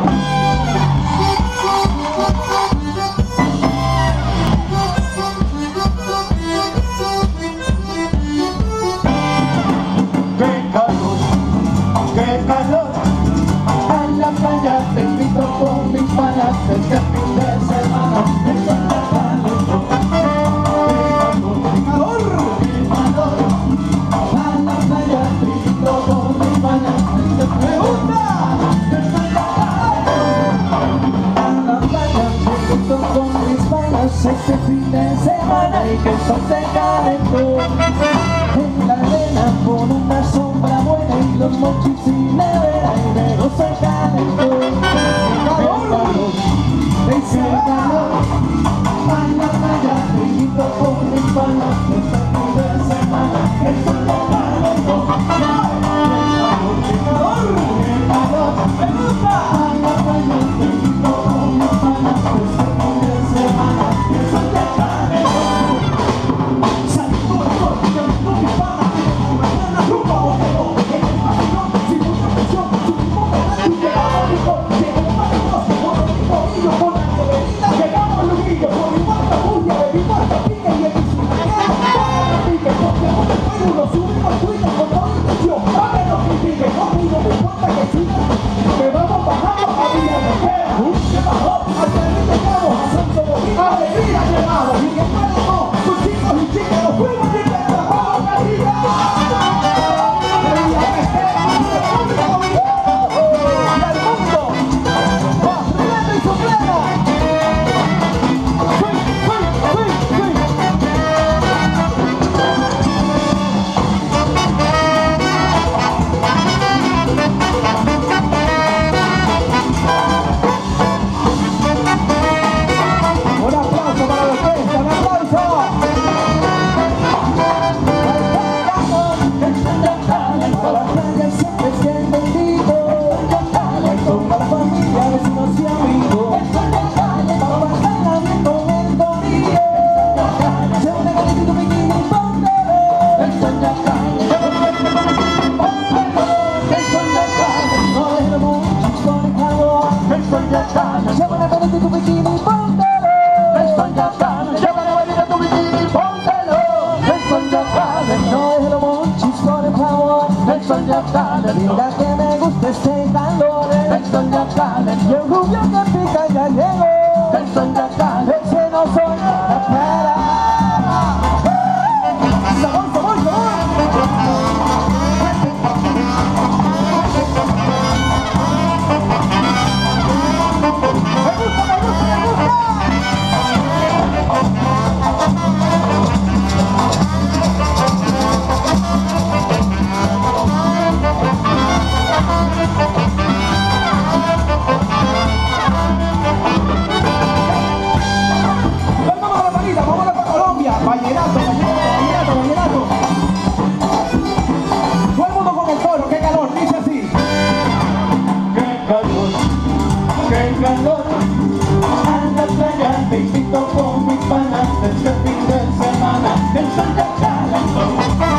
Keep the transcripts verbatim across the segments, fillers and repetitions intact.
Este fin de semana el sol está calentón. ¡Qué calor! ¡Qué calor! A la playa te invito con mis panas. ¡Me gusta! El sol está calentón. A la playa te invito con mis panas este fin de semana y que el sol te calentó. En la arena con una sombra buena y los mochis sin nevera y luego se calentó. Ese calor, a la playa, te invito con mis panas, este fin de semana, el sol está calentón. ¡Qué calor! ¡Qué calor! ¡Me gusta! A la playa, te invito con mis panas, este fin de semana, el sol está calentón. Salí con el sol, con mis panas, mañana rumbo a Botero, en el pabellón, sin mucha presión, subimos de la lluvia, llegamos llegamos y con la bebida llegamos Luquillo, con mi guarda bulla, bebimos hasta pique y el bicicleta para pique, porque con el pueblo lo subimos al Twitter con toda intención, para que nos critiquen, conmigo me importa que sigan, que vamos bajando a Villa Requera, que bajó, hasta el llegamos a Santo Domingo, alegría llevamos, y que fuéramos, sus chicos y chicas, nos fuimos de Requera, ¡vamos Carilla! ¡Villa Requera, República Dominicana! ¡Y al mundo! ¡Y su plena! ¡Fui, fui, fui, fui! Un aplauso para la orquesta, un aplauso. Para la playa siempre es bendito. Para la familia, vecinos y amigos. Para pasarla bien con el corillo. Se une calentito, bikini, póntelo. El sol ya caliente, póntelo. El sol ya caliente, no dejes muchos con el calor. El sol ya caliente, se une calentito, bikini, póntelo. El sol ya caliente, se une calentito, bikini, póntelo. El sol ya caliente, no dejes muchos con el calor. El sol ya caliente, mira que me gusta este calor. El sol ya caliente, y el rubio que pica ya llegó. El sol ya caliente, ese no soy la espera. ¡Sabor, sabor, sabor! ¡Me gusta, me gusta, me gusta! Vamos a la manita, vamos a para Colombia. Vallenato, vallenato, vallenato, vallenato. Todo el mundo con el coro, qué calor, dice así. Qué calor, qué calor. A la playa te invito con mis panas este fin de semana. El sol ya calentó.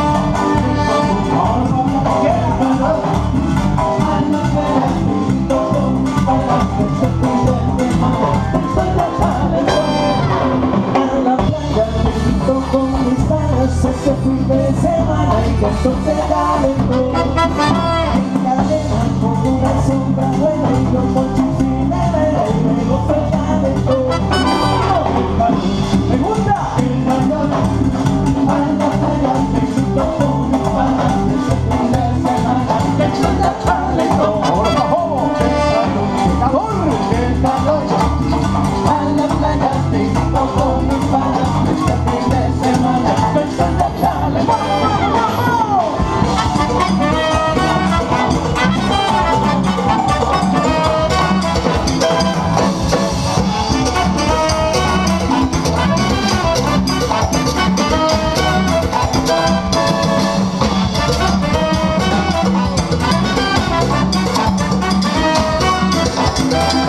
Qué calor. A la playa te invito con mis panas este fin de semana. El sol ya calentó. A la playa te invito con mis panas este fin de semana y que el sol se calentó. En la arena con una sombra buena y los mochis sin nevera y luego se calentó. ¡Me gusta! El calor. A la playa te invito con mis panas este fin de semana que el sol ya calentó. ¡Ahora bajó! ¡Qué calor! ¡Qué calor! A la playa te invito con mis panas este fin de semana que el sol ya calentó. Yeah.